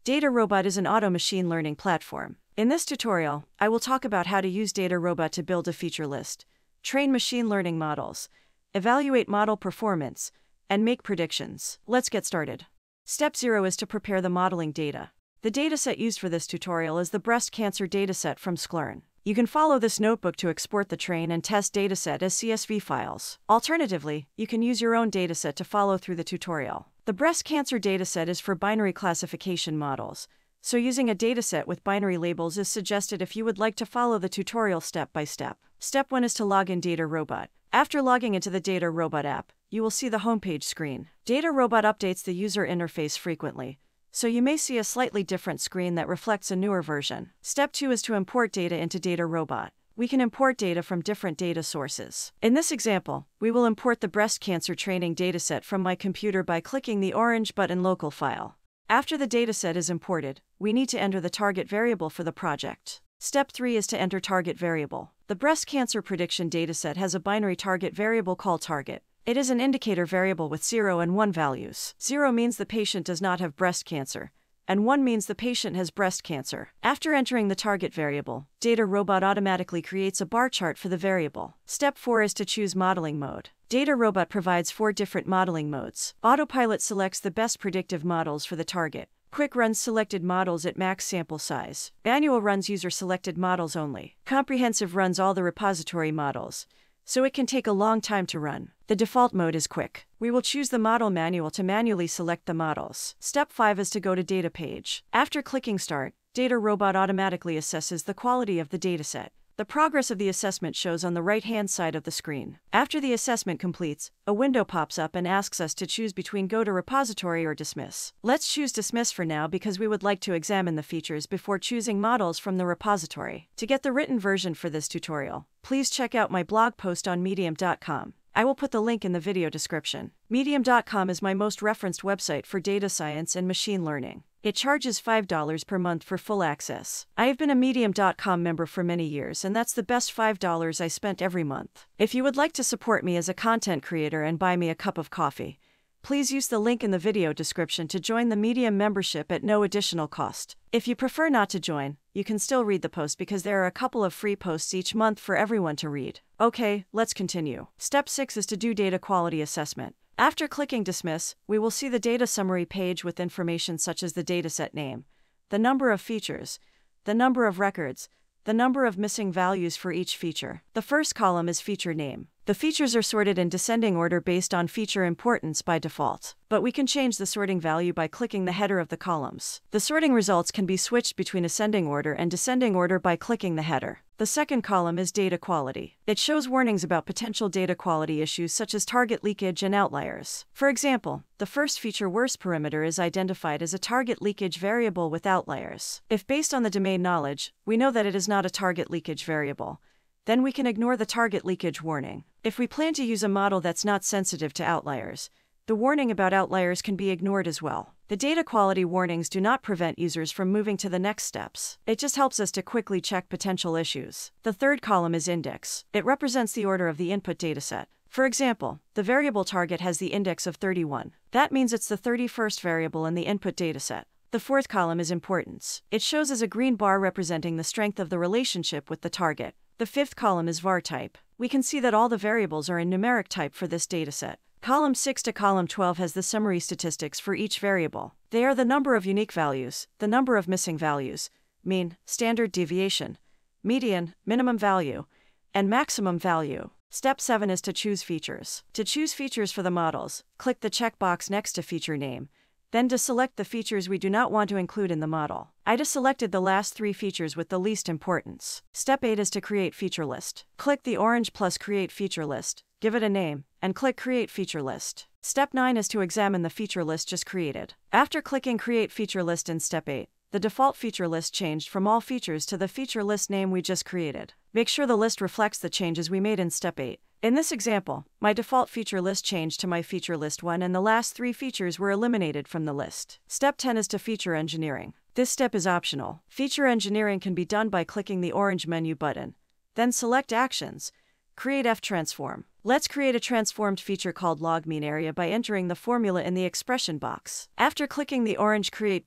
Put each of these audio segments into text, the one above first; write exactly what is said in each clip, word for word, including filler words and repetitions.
DataRobot is an auto machine learning platform. In this tutorial, I will talk about how to use DataRobot to build a feature list, train machine learning models, evaluate model performance, and make predictions. Let's get started. Step zero is to prepare the modeling data. The dataset used for this tutorial is the breast cancer dataset from Sclern. You can follow this notebook to export the train and test dataset as C S V files. Alternatively, you can use your own dataset to follow through the tutorial. The breast cancer dataset is for binary classification models, so using a dataset with binary labels is suggested if you would like to follow the tutorial step by step. Step one is to log in DataRobot. After logging into the DataRobot app, you will see the homepage screen. DataRobot updates the user interface frequently, so you may see a slightly different screen that reflects a newer version. Step two is to import data into DataRobot. We can import data from different data sources. In this example, we will import the breast cancer training dataset from my computer by clicking the orange button Local File. After the dataset is imported, we need to enter the target variable for the project. Step three is to enter target variable. The breast cancer prediction dataset has a binary target variable called target. It is an indicator variable with zero and one values. zero means the patient does not have breast cancer, and one means the patient has breast cancer. After entering the target variable, DataRobot automatically creates a bar chart for the variable. Step four is to choose modeling mode. DataRobot provides four different modeling modes. Autopilot selects the best predictive models for the target. Quick runs selected models at max sample size. Manual runs user-selected models only. Comprehensive runs all the repository models, so it can take a long time to run. The default mode is quick. We will choose the model manual to manually select the models. Step five is to go to Data page. After clicking Start, DataRobot automatically assesses the quality of the dataset. The progress of the assessment shows on the right-hand side of the screen. After the assessment completes, a window pops up and asks us to choose between Go to Repository or Dismiss. Let's choose Dismiss for now because we would like to examine the features before choosing models from the repository. To get the written version for this tutorial, please check out my blog post on medium dot com. I will put the link in the video description. medium dot com is my most referenced website for data science and machine learning. It charges five dollars per month for full access. I have been a medium dot com member for many years, and that's the best five dollars I spent every month. If you would like to support me as a content creator and buy me a cup of coffee, please use the link in the video description to join the Medium membership at no additional cost. If you prefer not to join, you can still read the post because there are a couple of free posts each month for everyone to read. Okay, let's continue. Step six is to do data quality assessment. After clicking Dismiss, we will see the data summary page with information such as the dataset name, the number of features, the number of records, the number of missing values for each feature. The first column is feature name. The features are sorted in descending order based on feature importance by default, but we can change the sorting value by clicking the header of the columns. The sorting results can be switched between ascending order and descending order by clicking the header. The second column is data quality. It shows warnings about potential data quality issues such as target leakage and outliers. For example, the first feature worst parameter is identified as a target leakage variable with outliers. If based on the domain knowledge, we know that it is not a target leakage variable, then we can ignore the target leakage warning. If we plan to use a model that's not sensitive to outliers, the warning about outliers can be ignored as well. The data quality warnings do not prevent users from moving to the next steps. It just helps us to quickly check potential issues. The third column is index. It represents the order of the input dataset. For example, the variable target has the index of thirty-one. That means it's the thirty-first variable in the input dataset. The fourth column is importance. It shows as a green bar representing the strength of the relationship with the target. The fifth column is var type. We can see that all the variables are in numeric type for this dataset. Column six to column twelve has the summary statistics for each variable. They are the number of unique values, the number of missing values, mean, standard deviation, median, minimum value, and maximum value. Step seven is to choose features. To choose features for the models, click the checkbox next to feature name, then to select the features we do not want to include in the model. I just selected the last three features with the least importance. Step eight is to create feature list. Click the orange plus create feature list, give it a name, and click create feature list. Step nine is to examine the feature list just created. After clicking create feature list in step eight, the default feature list changed from all features to the feature list name we just created. Make sure the list reflects the changes we made in step eight. In this example, my default feature list changed to my feature list one and the last three features were eliminated from the list. Step ten is to feature engineering. This step is optional. Feature engineering can be done by clicking the orange menu button, then select Actions, Create F-Transform. Let's create a transformed feature called log mean area by entering the formula in the expression box. After clicking the orange Create button,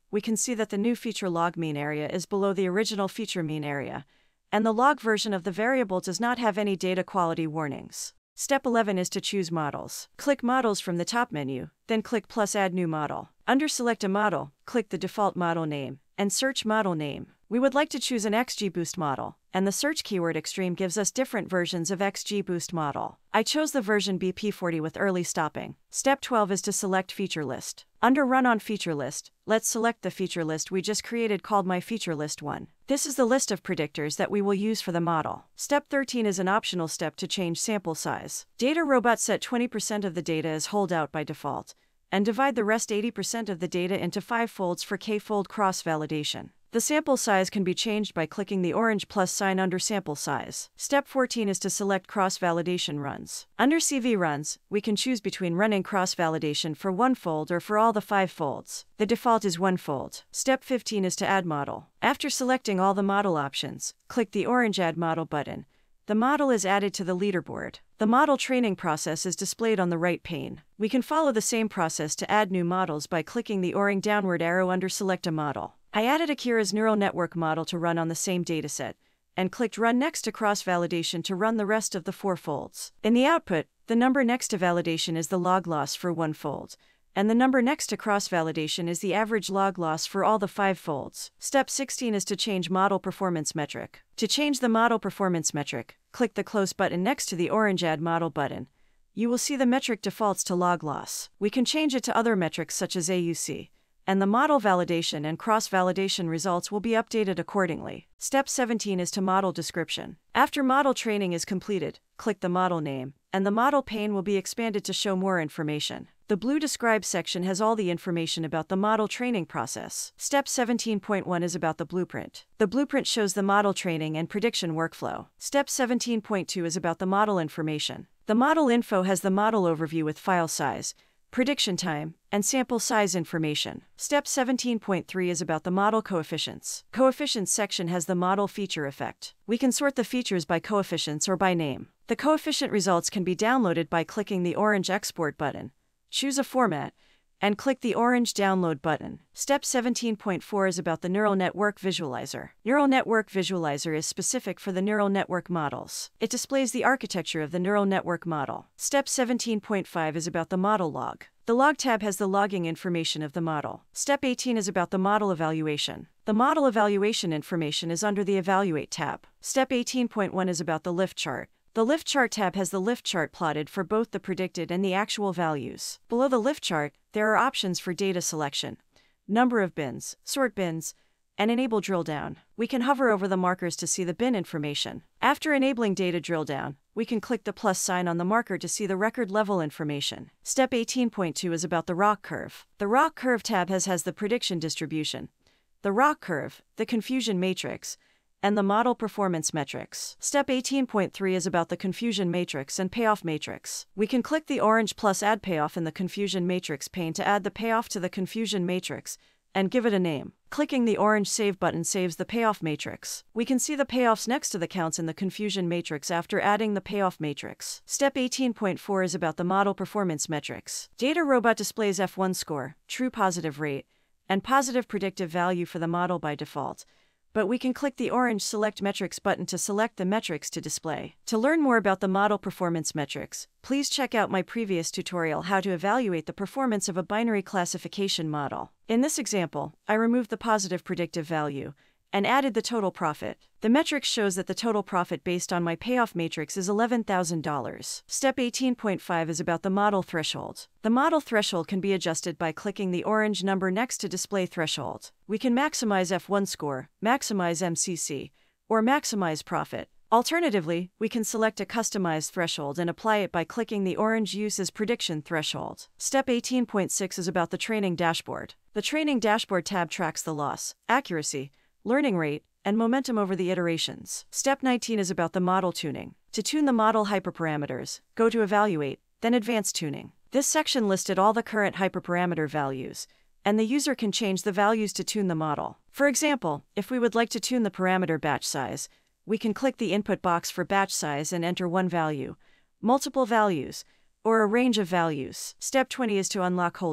we can see that the new feature log mean area is below the original feature mean area, and the log version of the variable does not have any data quality warnings. Step eleven is to choose models. Click Models from the top menu, then click plus Add New Model. Under Select a Model, click the default model name, and search model name. We would like to choose an XGBoost model, and the search keyword Extreme gives us different versions of XGBoost model. I chose the version B P forty with early stopping. Step twelve is to select feature list. Under Run on Feature List, let's select the feature list we just created called My Feature List one. This is the list of predictors that we will use for the model. Step thirteen is an optional step to change sample size. DataRobot set twenty percent of the data as holdout by default, and divide the rest eighty percent of the data into five folds for K-fold cross-validation. The sample size can be changed by clicking the orange plus sign under sample size. Step fourteen is to select cross-validation runs. Under C V runs, we can choose between running cross-validation for one fold or for all the five folds. The default is one fold. Step fifteen is to add model. After selecting all the model options, click the orange Add Model button. The model is added to the leaderboard. The model training process is displayed on the right pane. We can follow the same process to add new models by clicking the orange downward arrow under Select a Model. I added Akira's neural network model to run on the same dataset, and clicked Run next to cross-validation to run the rest of the four folds. In the output, the number next to validation is the log loss for one fold, and the number next to cross-validation is the average log loss for all the five folds. Step sixteen is to change model performance metric. To change the model performance metric, click the Close button next to the orange Add Model button. You will see the metric defaults to log loss. We can change it to other metrics such as A U C, and the model validation and cross-validation results will be updated accordingly. Step seventeen is to model description. After model training is completed, click the model name, and the model pane will be expanded to show more information. The blue Describe section has all the information about the model training process. Step seventeen point one is about the blueprint. The blueprint shows the model training and prediction workflow. Step seventeen point two is about the model information. The model info has the model overview with file size, prediction time, and sample size information. Step seventeen point three is about the model coefficients. Coefficients section has the model feature effect. We can sort the features by coefficients or by name. The coefficient results can be downloaded by clicking the orange Export button. Choose a format, and click the orange Download button. Step seventeen point four is about the Neural Network Visualizer. Neural Network Visualizer is specific for the neural network models. It displays the architecture of the neural network model. Step seventeen point five is about the model log. The Log tab has the logging information of the model. Step eighteen is about the model evaluation. The model evaluation information is under the Evaluate tab. Step eighteen point one is about the lift chart. The Lift Chart tab has the lift chart plotted for both the predicted and the actual values. Below the lift chart, there are options for data selection, number of bins, sort bins, and enable drill down. We can hover over the markers to see the bin information. After enabling data drill down, we can click the plus sign on the marker to see the record level information. Step eighteen point two is about the rock curve. The rock curve tab has, has the prediction distribution, the rock curve, the confusion matrix, and the model performance metrics. Step eighteen point three is about the confusion matrix and payoff matrix. We can click the orange plus Add Payoff in the confusion matrix pane to add the payoff to the confusion matrix and give it a name. Clicking the orange Save button saves the payoff matrix. We can see the payoffs next to the counts in the confusion matrix after adding the payoff matrix. Step eighteen point four is about the model performance metrics. DataRobot displays F one score, true positive rate, and positive predictive value for the model by default, but we can click the orange Select Metrics button to select the metrics to display. To learn more about the model performance metrics, please check out my previous tutorial how to evaluate the performance of a binary classification model. In this example, I removed the positive predictive value and added the total profit. The metric shows that the total profit based on my payoff matrix is eleven thousand dollars. Step eighteen point five is about the model threshold. The model threshold can be adjusted by clicking the orange number next to display threshold. We can maximize F one score, maximize M C C, or maximize profit. Alternatively, we can select a customized threshold and apply it by clicking the orange Use as Prediction threshold. Step eighteen point six is about the training dashboard. The training dashboard tab tracks the loss, accuracy, learning rate, and momentum over the iterations. Step nineteen is about the model tuning. To tune the model hyperparameters, go to Evaluate, then Advanced Tuning. This section listed all the current hyperparameter values, and the user can change the values to tune the model. For example, if we would like to tune the parameter batch size, we can click the input box for batch size and enter one value, multiple values, or a range of values. Step twenty is to unlock holdout.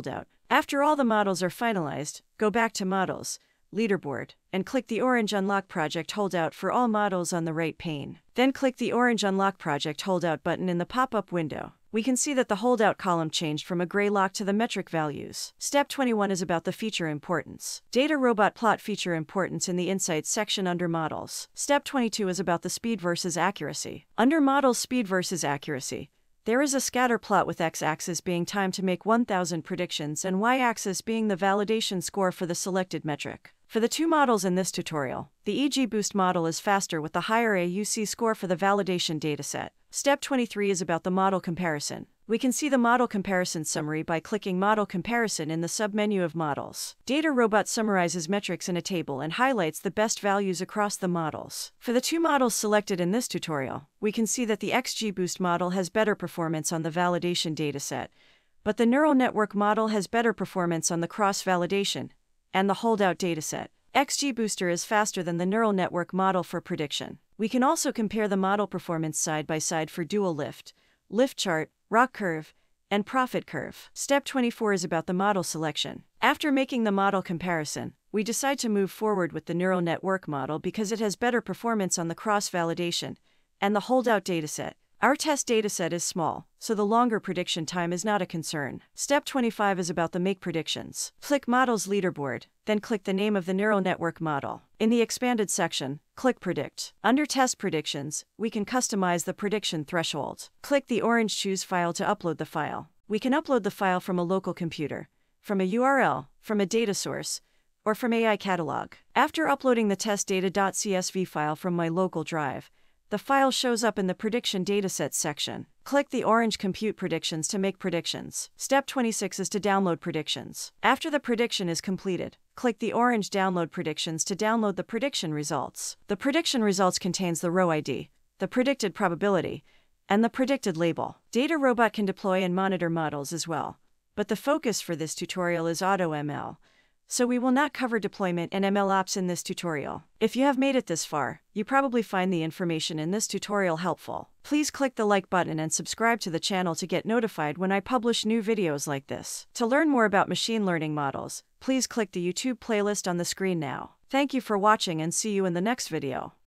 After all the models are finalized, go back to Models, Leaderboard, and click the orange Unlock Project holdout for all models on the right pane. Then click the orange Unlock Project holdout button in the pop-up window. We can see that the holdout column changed from a gray lock to the metric values. Step twenty-one is about the feature importance. DataRobot plot feature importance in the Insights section under Models. Step twenty-two is about the speed versus accuracy. Under Models Speed versus Accuracy, there is a scatter plot with x-axis being time to make one thousand predictions and y-axis being the validation score for the selected metric. For the two models in this tutorial, the E G Boost model is faster with the higher A U C score for the validation dataset. Step twenty-three is about the model comparison. We can see the model comparison summary by clicking Model Comparison in the submenu of Models. DataRobot summarizes metrics in a table and highlights the best values across the models. For the two models selected in this tutorial, we can see that the X G Boost model has better performance on the validation dataset, but the neural network model has better performance on the cross-validation and the holdout dataset. X G Booster is faster than the neural network model for prediction. We can also compare the model performance side by side for dual lift, lift chart, rock curve, and profit curve. Step twenty-four is about the model selection. After making the model comparison, we decide to move forward with the neural network model because it has better performance on the cross-validation and the holdout dataset. Our test dataset is small, so the longer prediction time is not a concern. Step twenty-five is about the Make Predictions. Click Models Leaderboard, then click the name of the neural network model. In the expanded section, click Predict. Under Test Predictions, we can customize the prediction threshold. Click the orange Choose File to upload the file. We can upload the file from a local computer, from a U R L, from a data source, or from A I catalog. After uploading the testdata.csv file from my local drive, the file shows up in the Prediction Datasets section. Click the orange Compute Predictions to make predictions. Step twenty-six is to download predictions. After the prediction is completed, click the orange Download Predictions to download the prediction results. The prediction results contains the row I D, the predicted probability, and the predicted label. DataRobot can deploy and monitor models as well, but the focus for this tutorial is AutoML, so we will not cover deployment and M L ops in this tutorial. If you have made it this far, you probably find the information in this tutorial helpful. Please click the like button and subscribe to the channel to get notified when I publish new videos like this. To learn more about machine learning models, please click the YouTube playlist on the screen now. Thank you for watching and see you in the next video.